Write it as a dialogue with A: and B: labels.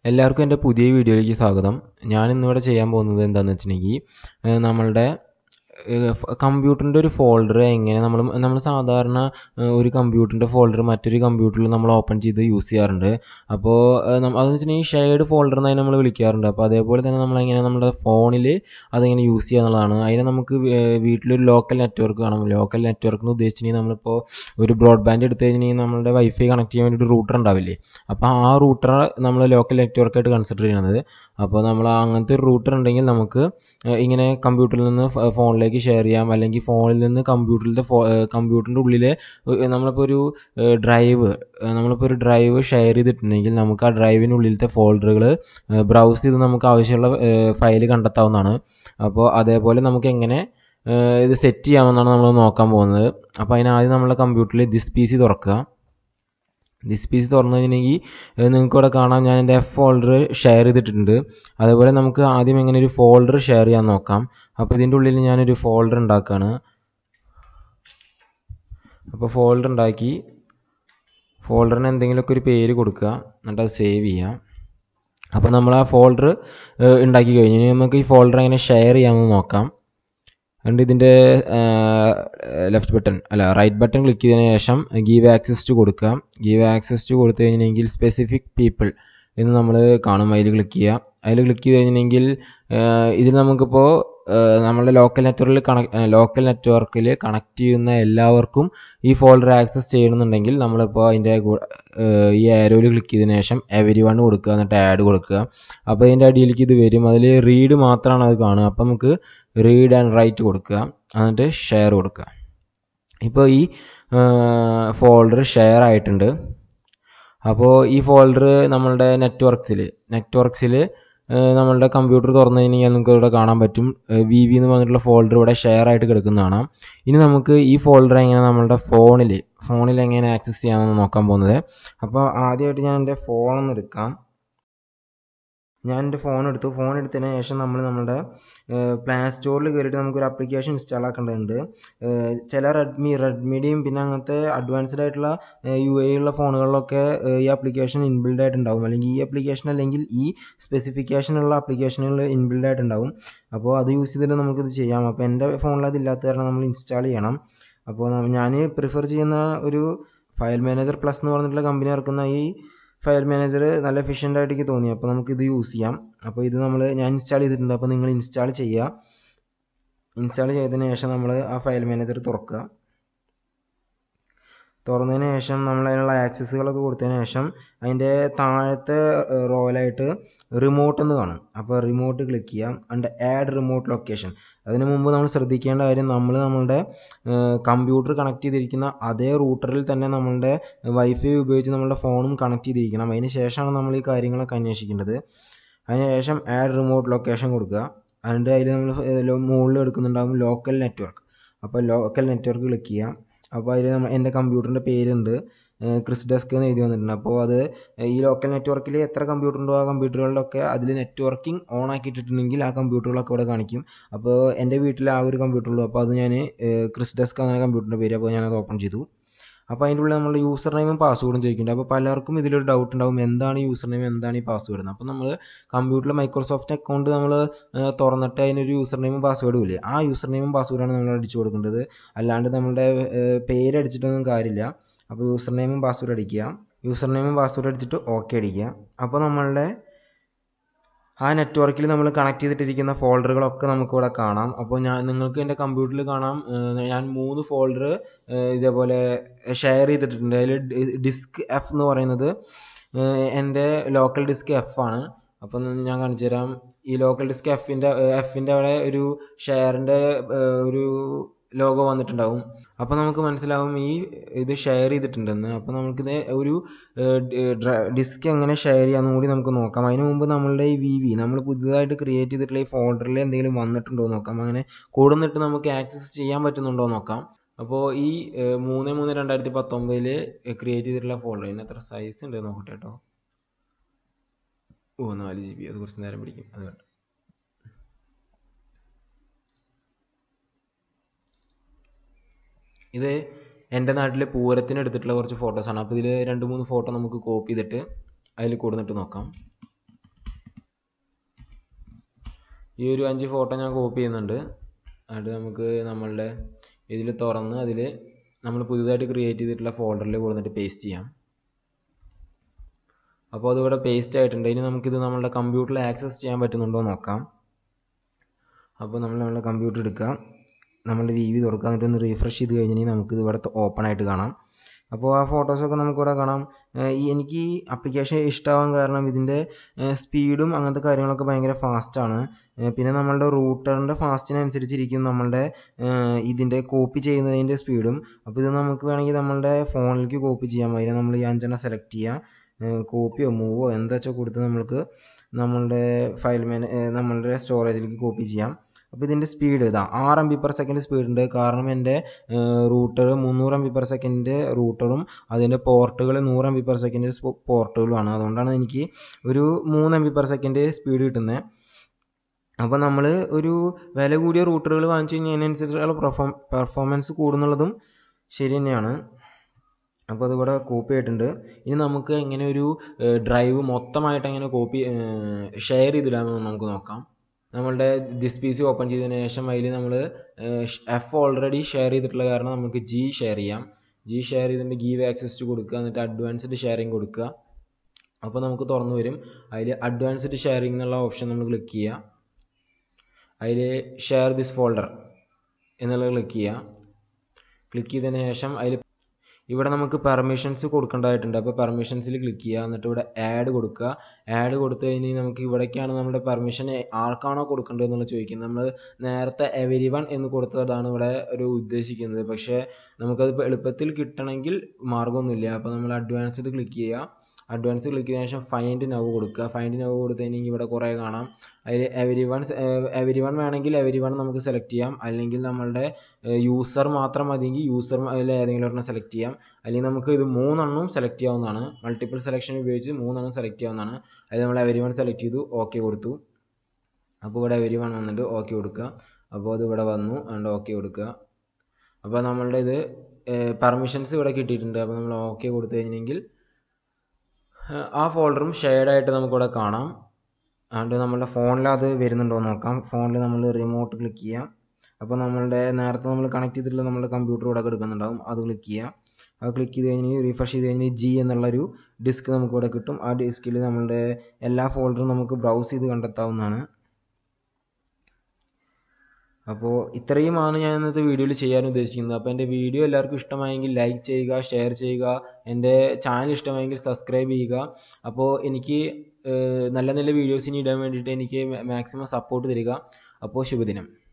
A: എല്ലാവർക്കും എൻ്റെ പുതിയ വീഡിയോയിലേക്ക് സ്വാഗതം. ഞാൻ ഇന്നിവിടെ ചെയ്യാൻ പോകുന്നത് എന്താണെന്ന് വെച്ചിട്ടുണ്ടെങ്കിൽ നമ്മളുടെ കമ്പ്യൂട്ടറിൻ്റെ ഒരു ഫോൾഡർ എങ്ങനെ നമ്മൾ സാധാരണ ഒരു കമ്പ്യൂട്ടറിൻ്റെ ഫോൾഡർ മറ്റൊരു കമ്പ്യൂട്ടറിൽ നമ്മൾ ഓപ്പൺ ചെയ്ത് യൂസ് ചെയ്യാറുണ്ട്. അപ്പോൾ അതെന്ന് വെച്ചിട്ടുണ്ടെങ്കിൽ ഷെയർഡ് ഫോൾഡർ എന്നായി നമ്മൾ വിളിക്കാറുണ്ട്. അപ്പോൾ അതേപോലെ തന്നെ നമ്മളെങ്ങനെ നമ്മുടെ ഫോണിൽ അതെങ്ങനെ യൂസ് ചെയ്യുക എന്നുള്ളതാണ്. അതിന് നമുക്ക് വീട്ടിലൊരു ലോക്കൽ നെറ്റ്വർക്ക് വേണം. ലോക്കൽ നെറ്റ്വർക്ക് എന്ന് ഉദ്ദേശിച്ചിട്ടുണ്ടെങ്കിൽ നമ്മളിപ്പോൾ ഒരു ബ്രോഡ്ബാൻഡ് എടുത്തു കഴിഞ്ഞിട്ടുണ്ടെങ്കിൽ നമ്മളുടെ വൈഫൈ കണക്ട് ചെയ്യാൻ വേണ്ടി ഒരു റൂട്ടർ ഉണ്ടാവില്ലേ, അപ്പോൾ ആ റൂട്ടർ നമ്മൾ ലോക്കൽ നെറ്റ്വർക്കായിട്ട് കൺസിഡർ ചെയ്യുന്നത്. അപ്പോൾ നമ്മൾ അങ്ങനത്തെ ഒരു റൂട്ടർ ഉണ്ടെങ്കിൽ നമുക്ക് ഇങ്ങനെ കമ്പ്യൂട്ടറിൽ നിന്ന് ഫോണിലേക്ക് ഷെയർ ചെയ്യാം, അല്ലെങ്കിൽ ഫോണിൽ നിന്ന് കമ്പ്യൂട്ടറിൻ്റെ ഉള്ളിൽ നമ്മളിപ്പോൾ ഒരു ഡ്രൈവ് ഷെയർ ചെയ്തിട്ടുണ്ടെങ്കിൽ നമുക്ക് ആ ഡ്രൈവിനുള്ളിലത്തെ ഫോൾഡറുകൾ ബ്രൗസ് ചെയ്ത് നമുക്ക് ആവശ്യമുള്ള ഫയൽ കണ്ടെത്താവുന്നതാണ്. അപ്പോൾ അതേപോലെ നമുക്ക് എങ്ങനെ ഇത് സെറ്റ് ചെയ്യാമെന്നാണ് നമ്മൾ നോക്കാൻ പോകുന്നത്. അപ്പോൾ അതിനാദ്യം നമ്മുടെ കമ്പ്യൂട്ടറിൽ ദിസ് പി സി തുറക്കുക. ദിസ് പി സി തുറന്നു കഴിഞ്ഞിട്ടുണ്ടെങ്കിൽ നിങ്ങൾക്ക് ഇവിടെ കാണാം, ഞാൻ എൻ്റെ എഫ് ഫോൾഡർ ഷെയർ ചെയ്തിട്ടുണ്ട്. അതേപോലെ നമുക്ക് ആദ്യം എങ്ങനെ ഒരു ഫോൾഡർ ഷെയർ ചെയ്യാൻ നോക്കാം. അപ്പോൾ ഇതിൻ്റെ ഉള്ളിൽ ഞാനൊരു ഫോൾഡർ ഉണ്ടാക്കുകയാണ്. അപ്പോൾ ഫോൾഡർ ഉണ്ടാക്കി ഫോൾഡറിന് എന്തെങ്കിലുമൊക്കെ ഒരു പേര് കൊടുക്കുക, എന്നിട്ട് അത് സേവ് ചെയ്യാം. അപ്പോൾ നമ്മൾ ആ ഫോൾഡർ ഉണ്ടാക്കി കഴിഞ്ഞ് നമുക്ക് ഈ ഫോൾഡർ എങ്ങനെ ഷെയർ ചെയ്യാമെന്ന് നോക്കാം. അതുകൊണ്ട് ഇതിൻ്റെ റൈറ്റ് ബട്ടൺ ക്ലിക്ക് ചെയ്തതിന് ശേഷം ഗീവ് ആക്സസ് ടു കൊടുക്കുക. ഗീവ് ആക്സസ് ടു കൊടുത്തു കഴിഞ്ഞിട്ടുണ്ടെങ്കിൽ സ്പെസിഫിക് പീപ്പിൾ എന്ന് നമ്മൾ കാണും, അതിൽ ക്ലിക്ക് ചെയ്യുക. അതിൽ ക്ലിക്ക് ചെയ്ത് കഴിഞ്ഞിട്ടുണ്ടെങ്കിൽ ഇതിൽ നമുക്കിപ്പോൾ നമ്മളുടെ ലോക്കൽ നെറ്റ്വർക്കിൽ കണക്ട് ചെയ്യുന്ന എല്ലാവർക്കും ഈ ഫോൾഡർ ആക്സസ് ചെയ്യണമെന്നുണ്ടെങ്കിൽ നമ്മളിപ്പോൾ അതിൻ്റെ ഈ ആരോയിൽ ക്ലിക്ക് ചെയ്തതിന് ശേഷം എവരി വൺ കൊടുക്കുക, എന്നിട്ട് ആഡ് കൊടുക്കുക. അപ്പോൾ ഇതിൻ്റെ അടിയിലേക്ക് ഇത് വരും. അതിൽ റീഡ് മാത്രമാണ് അത് കാണുക. അപ്പോൾ നമുക്ക് റീഡ് ആൻഡ് റൈറ്റ് കൊടുക്കുക, എന്നിട്ട് ഷെയർ കൊടുക്കുക. ഇപ്പോൾ ഈ ഫോൾഡർ ഷെയർ ആയിട്ടുണ്ട്. അപ്പോൾ ഈ ഫോൾഡർ നമ്മളുടെ നെറ്റ്വർക്ക്സിൽ നമ്മളുടെ കമ്പ്യൂട്ടർ തുറന്നു കഴിഞ്ഞാൽ നിങ്ങൾക്ക് ഇവിടെ കാണാൻ പറ്റും, വി എന്ന് പറഞ്ഞിട്ടുള്ള ഫോൾഡർ ഇവിടെ ഷെയർ ആയിട്ട് കിടക്കുന്നതാണ്. ഇനി നമുക്ക് ഈ ഫോൾഡർ എങ്ങനെ നമ്മളുടെ ഫോണിൽ എങ്ങനെ ആക്സസ് ചെയ്യാമെന്ന് നോക്കാൻ പോകുന്നത്. അപ്പോൾ ആദ്യമായിട്ട് ഞാൻ എൻ്റെ ഫോണൊന്ന് എടുക്കാം. ഞാൻ എൻ്റെ ഫോൺ എടുത്തതിന് ശേഷം നമ്മുടെ പ്ലേ സ്റ്റോറിൽ കയറിയിട്ട് നമുക്കൊരു ആപ്ലിക്കേഷൻ ഇൻസ്റ്റാൾ ആക്കേണ്ടതുണ്ട്. ചില റെഡ്മിയുടെയും പിന്നെ അങ്ങനത്തെ അഡ്വാൻസ്ഡ് ആയിട്ടുള്ള UAE ഉള്ള ഫോണുകളിലൊക്കെ ഈ ആപ്ലിക്കേഷൻ ഇൻബിൽഡ് ആയിട്ടുണ്ടാവും, അല്ലെങ്കിൽ ഈ ആപ്ലിക്കേഷൻ അല്ലെങ്കിൽ ഈ സ്പെസിഫിക്കേഷനുള്ള ആപ്ലിക്കേഷനുകൾ ഇൻബിൽഡ് ആയിട്ടുണ്ടാവും. അപ്പോൾ അത് യൂസ് ചെയ്തിട്ട് നമുക്കിത് ചെയ്യാം. അപ്പോൾ എൻ്റെ ഫോണിൽ അതില്ലാത്ത കാരണം നമ്മൾ ഇൻസ്റ്റാൾ ചെയ്യണം. അപ്പോൾ ഞാൻ പ്രിഫർ ചെയ്യുന്ന ഒരു ഫയൽ മാനേജർ പ്ലസ് എന്ന് പറഞ്ഞിട്ടുള്ള കമ്പനി ഇറക്കുന്ന ഈ ഫയൽ മാനേജർ നല്ല എഫിഷ്യൻ്റ് ആയിട്ട് എനിക്ക് തോന്നി. അപ്പോൾ നമുക്കിത് യൂസ് ചെയ്യാം. അപ്പോൾ ഇത് ഞാൻ ഇൻസ്റ്റാൾ ചെയ്തിട്ടുണ്ട്. അപ്പോൾ നിങ്ങൾ ഇൻസ്റ്റാൾ ചെയ്യുക. ഇൻസ്റ്റാൾ ചെയ്തതിന് ശേഷം നമ്മൾ ആ ഫയൽ മാനേജർ തുറക്കുക. തുറന്നതിന് ശേഷം നമ്മൾ അതിനുള്ള ആക്സസുകളൊക്കെ കൊടുത്തതിന് ശേഷം അതിൻ്റെ താഴത്തെ റോയിലായിട്ട് റിമോട്ട് എന്ന് കാണും. അപ്പോൾ റിമോട്ട് ക്ലിക്ക് ചെയ്യാം. അതിൻ്റെ ആഡ് റിമോട്ട് ലൊക്കേഷൻ. അതിന് മുമ്പ് നമ്മൾ ശ്രദ്ധിക്കേണ്ട കാര്യം, നമ്മളുടെ കമ്പ്യൂട്ടർ കണക്ട് ചെയ്തിരിക്കുന്ന അതേ റൂട്ടറിൽ തന്നെ നമ്മളുടെ വൈഫൈ ഉപയോഗിച്ച് നമ്മളുടെ ഫോണും കണക്ട് ചെയ്തിരിക്കണം. അതിന് ശേഷമാണ് നമ്മൾ ഈ കാര്യങ്ങളൊക്കെ അന്വേഷിക്കേണ്ടത്. അതിനുശേഷം ആഡ് റിമോട്ട് ലൊക്കേഷൻ കൊടുക്കുക. അതിൻ്റെ അതിൽ നമ്മൾ മുകളിൽ എടുക്കുന്നുണ്ടാകും ലോക്കൽ നെറ്റ്വർക്ക്. അപ്പോൾ ലോക്കൽ നെറ്റ്വർക്ക് ക്ലിക്ക് ചെയ്യാം. അപ്പോൾ അതിൽ എൻ്റെ കമ്പ്യൂട്ടറിൻ്റെ പേരുണ്ട്, ക്രിസ് ഡെസ്ക് എന്ന് എഴുതി വന്നിട്ടുണ്ട്. അപ്പോൾ അത് ഈ ലോക്കൽ നെറ്റ്വർക്കിൽ എത്ര കമ്പ്യൂട്ടർ ഉണ്ടോ ആ കമ്പ്യൂട്ടറുകളിലൊക്കെ അതിൽ നെറ്റ്വർക്കിംഗ് ഓൺ ആക്കിയിട്ടിട്ടുണ്ടെങ്കിൽ ആ കമ്പ്യൂട്ടറുകളൊക്കെ ഇവിടെ കാണിക്കും. അപ്പോൾ എൻ്റെ വീട്ടിൽ ആ ഒരു കമ്പ്യൂട്ടറുള്ളൂ. അപ്പോൾ അത് ഞാൻ ക്രിസ് ഡെസ്ക് അങ്ങനെ കമ്പ്യൂട്ടറിൻ്റെ പേര്. അപ്പോൾ ഞാനത് ഓപ്പൺ ചെയ്തു. അപ്പോൾ അതിൻ്റെ ഉള്ളിൽ നമ്മൾ യൂസർ നെയിമും പാസ്വേഡും ചോദിക്കുന്നുണ്ട്. അപ്പോൾ പലർക്കും ഇതിലൊരു ഡൗട്ട് ഉണ്ടാവും, എന്താണ് യൂസർ നെയിം, എന്താണ് ഈ പാസ്വേഡ് എന്ന്. അപ്പോൾ നമ്മൾ കമ്പ്യൂട്ടറിൽ മൈക്രോസോഫ്റ്റ് അക്കൗണ്ട് നമ്മൾ തുറന്നിട്ട് അതിനൊരു യൂസർ നെയിമും പാസ്വേഡും ഇല്ലേ, ആ യൂസർ നെയിമും പാസ്വേഡാണ് നമ്മൾ അടിച്ചു കൊടുക്കേണ്ടത്. അല്ലാണ്ട് നമ്മളുടെ പേര് അടിച്ചിട്ടൊന്നും കാര്യമില്ല. അപ്പോൾ യൂസർ നെയിമും പാസ്വേഡ് അടിച്ചിട്ട് ഓക്കെ അടിക്കുക. അപ്പോൾ നമ്മളുടെ ആ നെറ്റ്വർക്കിൽ നമ്മൾ കണക്ട് ചെയ്തിട്ടിരിക്കുന്ന ഫോൾഡറുകളൊക്കെ നമുക്കിവിടെ കാണാം. അപ്പോൾ നിങ്ങൾക്ക് എൻ്റെ കമ്പ്യൂട്ടറിൽ കാണാം, ഞാൻ 3 ഫോൾഡർ ഇതേപോലെ ഷെയർ ചെയ്തിട്ടുണ്ട്. അതിൽ ഡിസ്ക് എഫ് എന്ന് പറയുന്നത് എൻ്റെ ലോക്കൽ ഡിസ്ക് എഫ് ആണ്. അപ്പം ഞാൻ കാണിച്ചു തരാം. ഈ ലോക്കൽ ഡിസ്ക് എഫിൻ്റെ അവിടെ ഒരു ഷെയറിൻ്റെ ഒരു ലോഗോ വന്നിട്ടുണ്ടാവും. അപ്പോൾ നമുക്ക് മനസ്സിലാവും ഇത് ഷെയർ ചെയ്തിട്ടുണ്ടെന്ന്. അപ്പോൾ നമുക്കിത് ഒരു ഡിസ്ക് എങ്ങനെ ഷെയർ ചെയ്യാമെന്നും കൂടി നമുക്ക് നോക്കാം. അതിന് മുമ്പ് നമ്മളുടെ ഈ നമ്മൾ പുതുതായിട്ട് ക്രിയേറ്റ് ചെയ്തിട്ടുള്ള ഈ ഫോൾഡറിൽ എന്തെങ്കിലും വന്നിട്ടുണ്ടോ എന്ന് നോക്കാം. അങ്ങനെ കൂടുന്നിട്ട് നമുക്ക് ആക്സസ് ചെയ്യാൻ പറ്റുന്നുണ്ടോ എന്ന് നോക്കാം. അപ്പോൾ ഈ 3/3/2019 ക്രിയേറ്റ് ചെയ്തിട്ടുള്ള ഫോൾഡറിന് എത്ര സൈസ് ഉണ്ട് നോക്കട്ടെ കേട്ടോ. 4 GB. അത് കുറച്ച് നേരം പിടിക്കും. അത് കണ്ടു. ഇത് എൻ്റെ നാട്ടിൽ പൂരത്തിന് എടുത്തിട്ടുള്ള കുറച്ച് ഫോട്ടോസാണ്. അപ്പോൾ ഇതിൽ 2-3 ഫോട്ടോ നമുക്ക് കോപ്പി ചെയ്തിട്ട് അതിൽ കൊടുത്തിട്ട് നോക്കാം. ഈ ഒരു 5 ഫോട്ടോ ഞാൻ കോപ്പി ചെയ്യുന്നുണ്ട്. അത് നമുക്ക് നമ്മളുടെ ഇതിൽ തുറന്ന് അതിൽ നമ്മൾ പുതുതായിട്ട് ക്രിയേറ്റ് ചെയ്തിട്ടുള്ള ഫോൾഡറിൽ കൊടുത്തിട്ട് പേസ്റ്റ് ചെയ്യാം. അപ്പോൾ അതിവിടെ പേസ്റ്റ് ആയിട്ടുണ്ട്. ഇനി നമുക്കിത് നമ്മളുടെ കമ്പ്യൂട്ടറിൽ ആക്സസ് ചെയ്യാൻ പറ്റുന്നുണ്ടോ എന്ന് നോക്കാം. അപ്പോൾ നമ്മളുടെ കമ്പ്യൂട്ടർ എടുക്കുക, നമ്മളുടെ വി തുറക്കുക, എന്നിട്ടൊന്ന് റീഫ്രഷ് ചെയ്ത് കഴിഞ്ഞിട്ടുണ്ടെങ്കിൽ നമുക്കിത് ഇവിടെ ഓപ്പൺ ആയിട്ട് കാണാം. അപ്പോൾ ആ ഫോട്ടോസൊക്കെ നമുക്കിവിടെ കാണാം. എനിക്ക് ഈ ആപ്ലിക്കേഷൻ ഇഷ്ടമാവാൻ കാരണം ഇതിൻ്റെ സ്പീഡും അങ്ങനത്തെ കാര്യങ്ങളൊക്കെ ഭയങ്കര ഫാസ്റ്റാണ്. പിന്നെ നമ്മളുടെ റൂട്ടറിൻ്റെ ഫാസ്റ്റിനനുസരിച്ചിരിക്കും നമ്മളുടെ ഇതിൻ്റെ കോപ്പി ചെയ്യുന്നതിൻ്റെ സ്പീഡും. അപ്പോൾ ഇത് നമുക്ക് വേണമെങ്കിൽ നമ്മളുടെ ഫോണിലേക്ക് കോപ്പി ചെയ്യാം. അതിന് നമ്മൾ ഈ 5 സെലക്ട് ചെയ്യുക, കോപ്പിയോ മൂവോ എന്താ വെച്ചാൽ കൊടുത്ത് നമ്മൾക്ക് നമ്മളുടെ നമ്മളുടെ സ്റ്റോറേജിലേക്ക് കോപ്പി ചെയ്യാം. അപ്പോൾ ഇതിൻ്റെ സ്പീഡ് ഇതാ 6 MB/s സ്പീഡ് ഉണ്ട്. കാരണം എൻ്റെ റൂട്ടർ 300 MB/s റൂട്ടറും അതിൻ്റെ പോർട്ടുകൾ 100 MB/s പോർട്ടുകളുമാണ്. അതുകൊണ്ടാണ് എനിക്ക് ഒരു 3 MB/s സ്പീഡ് കിട്ടുന്നത്. അപ്പോൾ നമ്മൾ ഒരു വില കൂടിയ റൂട്ടറുകൾ വാങ്ങിച്ചു കഴിഞ്ഞാൽ അതിനനുസരിച്ചുള്ള പെർഫോമൻസ് കൂടുന്നുള്ളതും ശരി തന്നെയാണ്. അപ്പോൾ അതിവിടെ കോപ്പി ആയിട്ടുണ്ട്. ഇനി നമുക്ക് എങ്ങനെ ഒരു ഡ്രൈവ് മൊത്തമായിട്ട് എങ്ങനെ ഷെയർ ചെയ്തിടാമെന്ന് നമുക്ക് നോക്കാം. നമ്മളുടെ ദിസ് പി സി ഓപ്പൺ ചെയ്തതിന് ശേഷം അതിൽ നമ്മൾ എഫ് ഓൾറെഡി ഷെയർ ചെയ്തിട്ടുള്ള കാരണം നമുക്ക് ജി ഷെയർ ചെയ്യാം. ജി ഷെയർ ചെയ്തിട്ട് ഗീവ് ആക്സസ് കൊടുക്കുക, എന്നിട്ട് അഡ്വാൻസ്ഡ് ഷെയറിംഗ് കൊടുക്കുക. അപ്പോൾ നമുക്ക് തുറന്നു വരും. അതിൽ അഡ്വാൻസ്ഡ് ഷെയറിംഗ് എന്നുള്ള ഓപ്ഷൻ നമ്മൾ ക്ലിക്ക് ചെയ്യുക. അതിൽ ഷെയർ ദിസ് ഫോൾഡർ എന്നുള്ളത് ക്ലിക്ക് ചെയ്യുക. ക്ലിക്ക് ചെയ്തതിന് ശേഷം അതിൽ ഇവിടെ നമുക്ക് പെർമിഷൻസ് കൊടുക്കേണ്ടതായിട്ടുണ്ട്. അപ്പോൾ പെർമിഷൻസിൽ ക്ലിക്ക് ചെയ്യുക, എന്നിട്ട് ഇവിടെ ആഡ് കൊടുക്കുക. ആഡ് കൊടുത്തു കഴിഞ്ഞാൽ നമുക്ക് ഇവിടേക്കാണ് നമ്മുടെ പെർമിഷൻ ആർക്കാണോ കൊടുക്കേണ്ടത് എന്നുള്ളത് ചോദിക്കുന്നത്. നമ്മൾ നേരത്തെ എവരിവൺ എന്ന് കൊടുത്തതാണ് ഇവിടെ ഒരു ഉദ്ദേശിക്കുന്നത്. പക്ഷേ നമുക്കത് എളുപ്പത്തിൽ കിട്ടണമെങ്കിൽ മാർഗ്ഗമൊന്നുമില്ല. അപ്പോൾ നമ്മൾ അഡ്വാൻസ്ഡ് ക്ലിക്ക് ചെയ്യുക. അഡ്വാൻസ് ക്ലിക്ക് ചെയ്തതിനു ശേഷം ഫൈൻഡ് നൗ കൊടുക്കുക. ഫൈൻഡ് നൗ കൊടുത്തു കഴിഞ്ഞാൽ ഇവിടെ കുറേ കാണാം. അതിൽ എവരിവൺ വേണമെങ്കിൽ എവരിവൺ നമുക്ക് സെലക്ട് ചെയ്യാം. അല്ലെങ്കിൽ നമ്മളുടെ യൂസർ മാത്രം മതിയെങ്കിൽ യൂസർ അതിൽ ഏതെങ്കിലും ഒരെണ്ണം സെലക്ട് ചെയ്യാം. അല്ലെങ്കിൽ നമുക്ക് ഇത് 3 എണ്ണവും സെലക്ട് ചെയ്യാവുന്നതാണ്. മൾട്ടിപ്പിൾ സെലക്ഷൻ ഉപയോഗിച്ച് 3 എണ്ണം സെലക്ട് ചെയ്യാവുന്നതാണ്. അതിൽ നമ്മൾ എവരിവൺ സെലക്ട് ചെയ്തു, ഓക്കെ കൊടുത്തു. അപ്പോൾ ഇവിടെ എവരിവൺ വന്നിട്ട് ഓക്കെ കൊടുക്കുക. അപ്പോൾ അത് ഇവിടെ വന്നു, അതുകൊണ്ട് ഓക്കെ കൊടുക്കുക. അപ്പോൾ നമ്മളുടെ ഇത് പെർമിഷൻസ് ഇവിടെ കിട്ടിയിട്ടുണ്ട്. അപ്പോൾ നമ്മൾ ഓക്കെ കൊടുത്തു കഴിഞ്ഞെങ്കിൽ ആ ഫോൾഡറും ഷെയർഡായിട്ട് നമുക്കിവിടെ കാണാം. അതുകൊണ്ട് നമ്മളുടെ ഫോണിൽ അത് വരുന്നുണ്ടോ എന്ന് നോക്കാം. ഫോണിൽ നമ്മൾ റിമോട്ട് ക്ലിക്ക് ചെയ്യാം. അപ്പോൾ നമ്മളുടെ നേരത്തെ നമ്മൾ കണക്ട് ചെയ്തിട്ടുള്ള നമ്മുടെ കമ്പ്യൂട്ടർ ഇവിടെ എടുക്കുന്നുണ്ടാവും, അത് ക്ലിക്ക് ചെയ്യാം. അത് ക്ലിക്ക് ചെയ്ത് കഴിഞ്ഞ് റീഫ്രഷ് ചെയ്ത് കഴിഞ്ഞ് ജി എന്നുള്ളൊരു ഡിസ്ക് നമുക്കിവിടെ കിട്ടും. ആ ഡിസ്കിൽ നമ്മളുടെ എല്ലാ ഫോൾഡറും നമുക്ക് ബ്രൗസ് ചെയ്ത് കണ്ടെത്താവുന്നതാണ്. അപ്പോൾ ഇത്രയുമാണ് ഞാൻ ഇന്നത്തെ വീഡിയോയിൽ ചെയ്യാൻ ഉദ്ദേശിക്കുന്നത്. അപ്പോൾ എൻ്റെ വീഡിയോ എല്ലാവർക്കും ഇഷ്ടമായെങ്കിൽ ലൈക്ക് ചെയ്യുക, ഷെയർ ചെയ്യുക. എൻ്റെ ചാനൽ ഇഷ്ടമായെങ്കിൽ സബ്സ്ക്രൈബ് ചെയ്യുക. അപ്പോൾ എനിക്ക് നല്ല നല്ല വീഡിയോസ് ഇനി ഇടാൻ വേണ്ടിയിട്ട് എനിക്ക് മാക്സിമം സപ്പോർട്ട് തരിക. അപ്പോൾ ശുഭദിനം.